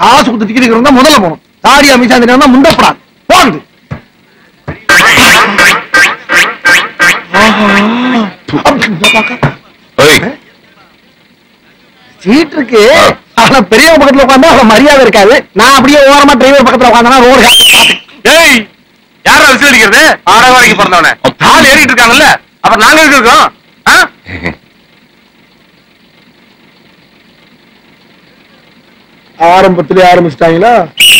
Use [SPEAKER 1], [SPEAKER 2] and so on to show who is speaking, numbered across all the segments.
[SPEAKER 1] காசு கொடுத்து டிக்கெட் இருந்தா முதல்ல போகணும். தாடி அமிஷா இருந்தா முண்டப்படாது. போகுது. சீட் இருக்கு. ஆனா பெரியவங்க பக்கத்துல உட்காந்தா அவன் மரியாதை இருக்காது. நான் அப்படியே ஓரமா டிரைவர் பக்கத்துல உட்காந்தா ரோடு
[SPEAKER 2] ஏய் யாரா விசிலடிக்கிறது? 6 வரைக்கும் பிறந்தவனே ஆள் ஏறிட்டு இருக்காங்கல்ல, அப்புறம் நாங்க இருக்கோம்.
[SPEAKER 1] ஆரம்பத்திலே ஆரம்பிச்சிட்டாங்களா?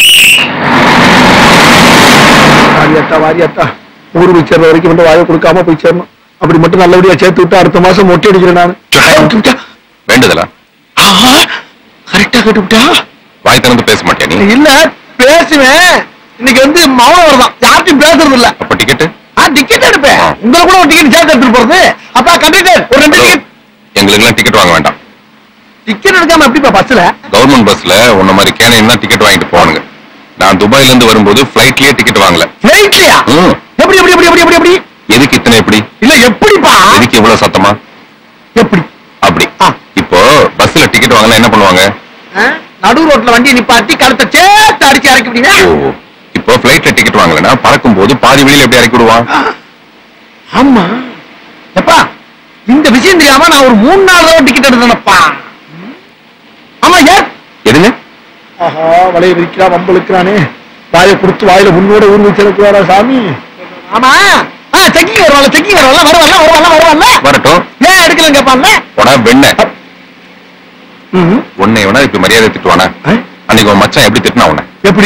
[SPEAKER 1] வாரியாத்தா வாரியாத்தா ஊர் போய் சேர்ற வரைக்கும் வந்து வாயை கொடுக்காம போய் சேரணும். அப்படி மட்டும் நல்லபடியா சேர்த்து விட்டு அடுத்த மாசம் மொட்டை அடிக்கிறேன் நான்.
[SPEAKER 2] வேண்டுதலா
[SPEAKER 1] கரெக்டா கேட்டுவிட்டா?
[SPEAKER 2] வாய் திறந்து பேச மாட்டியா நீ?
[SPEAKER 1] இல்ல பேசுவேன். இன்னைக்கு வந்து மௌனம் வருதான், யார்ட்டையும் பேசுறது இல்ல.
[SPEAKER 2] அப்ப டிக்கெட்
[SPEAKER 1] டிக்கெட் எடுப்பேன். உங்களை கூட ஒரு டிக்கெட் சேர்த்து எடுத்துட்டு போறது. அப்பா கண்டக்டர் ஒரு 2 டிக்கெட்.
[SPEAKER 2] எங்களுக்கு எல்லாம் டிக்கெட் வாங்க வேண்டாம்.
[SPEAKER 1] டிக்கெட் எடுக்காம எப்படிப்பா பஸ்ல?
[SPEAKER 2] கவர்மெண்ட் பஸ்ல உன்ன மாதிரி கேனையும் தான் டிக்கெட் வாங்கிட்டு போவானுங்க. நான் துபாயில இருந்து வரும்போது பிளைட்லயே டிக்கெட் வாங்கல.
[SPEAKER 1] பிளைட்லயா? எப்படி எப்படி எப்படி எப்படி எப்படி?
[SPEAKER 2] எதுக்கு இத்தனை எப்படி?
[SPEAKER 1] இல்ல எப்படிப்பா?
[SPEAKER 2] எதுக்கு இவ்வளவு சத்தமா?
[SPEAKER 1] எப்படி
[SPEAKER 2] அப்படி இப்போ பஸ்ல டிக்கெட் வாங்கலாம் என்ன பண்ணுவாங்க?
[SPEAKER 1] நடு ரோட்ல வண்டி நிப்பாட்டி கழுத்தை சேர்த்து அடிச்சு இறக்கி விடுவீங்க.
[SPEAKER 2] இப்போ பிளைட்ல டிக்கெட் வாங்கலன்னா பறக்கும் போது பாதி வெளியில எப்படி இறக்கி விடுவான்?
[SPEAKER 1] ஆமா எப்பா இந்த விஷயம் தெரியாம நான் ஒரு 3-4 தடவை டிக்கெட் எடுத்தேனப்பா. ஆமா ஏன்
[SPEAKER 2] எதுங்க?
[SPEAKER 1] ஆஹா வலைய விரிக்கிறா வம்பளுக்குறானே. வாயை கொடுத்து வாயில உன்னோட ஊர் வச்சிருக்கு வரா சாமி. ஆமா செக்கிங் வருவாங்க செக்கிங் வருவாங்க வருவாங்க
[SPEAKER 2] வரட்டும்.
[SPEAKER 1] ஏன் எடுக்கலன்னு கேட்பாங்க.
[SPEAKER 2] போடா வெண்ண உன்னை வேணா இப்ப மரியாதை திட்டுவானா? அன்னைக்கு உன் மச்சான் எப்படி திட்டினா உன்னை?
[SPEAKER 1] எப்படி?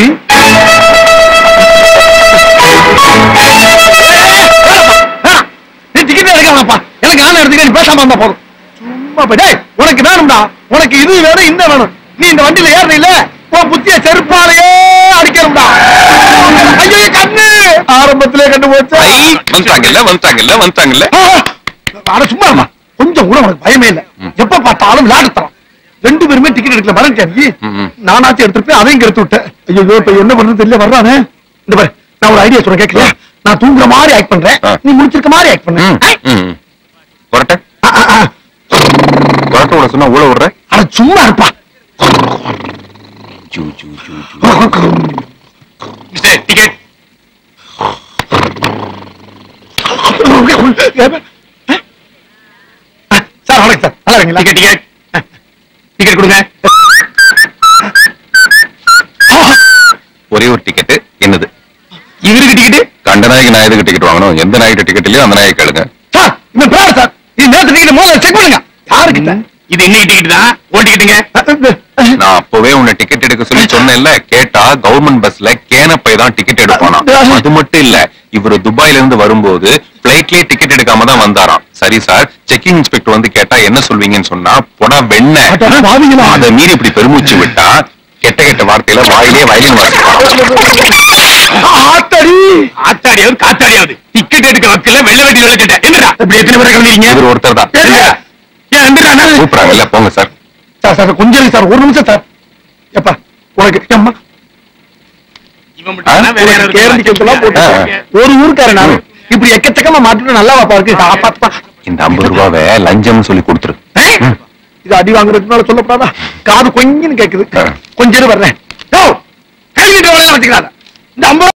[SPEAKER 1] டிக்கெட் எடுக்கலாம்ப்பா. எனக்கு ஆன எடுத்துக்க நீ பேசாம இருந்தா போதும். சும்மா போய் உனக்கு வேணும்டா, உனக்கு இது வேணும் இந்த வேணும். நீ இந்த வண்டியில ஏறணும் இல்ல உன் புத்திய செருப்பாலையே அடிக்கணும்டா. ஐயோ கண்ணு ஆரம்பத்திலே கண்டு போச்சு.
[SPEAKER 2] வந்துட்டாங்கல்ல
[SPEAKER 1] அட சும்மா இருமா. கொஞ்சம் கூட உனக்கு பயமே இல்ல. எப்ப பார்த்தாலும் விளையாடுறோம். 2 பேருமே டிக்கெட் எடுக்கல. மறந்துட்டியா? நானாச்சும் எடுத்துட்டு அதையும் எடுத்து விட்டேன். ஐயோ இப்ப என்ன பண்றது தெரியல. வர்றானே இந்த பாரு நான் ஒரு ஐடியா சொல்ல கேட்கல. நான் தூங்குற மாதிரி ஆக்ட் பண்றேன், நீ முடிச்சிருக்க மாதிரி ஆக்ட் பண்ண.
[SPEAKER 2] சொன்னா ஊழ விடுற.
[SPEAKER 1] அட சும்மா இருப்பா.
[SPEAKER 2] டிக்கெட்
[SPEAKER 1] சார் வணக்கம் சார். நல்லா இருக்கீங்களா?
[SPEAKER 2] டிக்கெட் டிக்கெட் கொடுங்க. ஒரே ஒரு டிக்கெட் என்னது?
[SPEAKER 1] இவருக்கு டிக்கெட்?
[SPEAKER 2] கண்ட நாய்க்கு நான் எதுக்கு டிக்கெட் வாங்கணும்? எந்த நாய்கிட்ட டிக்கெட் இல்லையோ அந்த நாயை கேளுங்க.
[SPEAKER 1] சார் இந்த பேர் சார் இது நேத்து டிக்கெட் முதல்ல செக் பண்ணுங்க. யாருக்கிட்ட?
[SPEAKER 2] இது இன்னைக்கு டிக்கெட் தான். ஓன் டிக்கெட்டுங்க. நான் அப்பவே உன்னை டிக்கெட் எடுக்க சொல்லி சொன்னேன்ல. கேட்டா கவர்மெண்ட் பஸ்ல கேனப்பை தான் டிக்கெட் எடுப்பானா. அது மட்டும் இல்ல, இவரு துபாயில இருந்து வரும்போது பிளைட்லயே டிக்கெட் எடுக்காம தான் வந்தாராம். சரி சார், செக்கிங் இன்ஸ்பெக்டர் வந்து கேட்டா என்ன சொல்வீங்கன்னு சொன்னா போனா வெண்ண. அதை மீறி இப்படி பெருமூச்சு விட்டா கெட்ட கெட்ட வார்த்தையில வாயிலே வயலின் வாசிப்பான். காத்தாடியாவது டிக்கெட் எடுக்க வக்கல வெள்ள வெட்டி வெள்ள கேட்ட. என்னடா இப்படி எத்தனை பேரை கலந்தீங்க? இவர் ஒருத்தர் தான். கூப்பிடுறாங்கல்ல போங்க சார்.
[SPEAKER 1] சார் சார் கொஞ்சம் சார் ஒரு நிமிஷம் சார். எப்பா உனக்கு அம்மா ஒரு ஊருக்காரன் நான் இப்படி எக்கச்சக்கமா மாட்டிட்டு நல்லா வாப்பா இருக்கு.
[SPEAKER 2] இந்த 50 ரூபாவை லஞ்சம் சொல்லி கொடுத்துரு.
[SPEAKER 1] இது அடி வாங்குறதுனால சொல்லப்படாதா? காது கொஞ்சம் கேக்குது. கொஞ்சம் வர்றேன். இந்த 50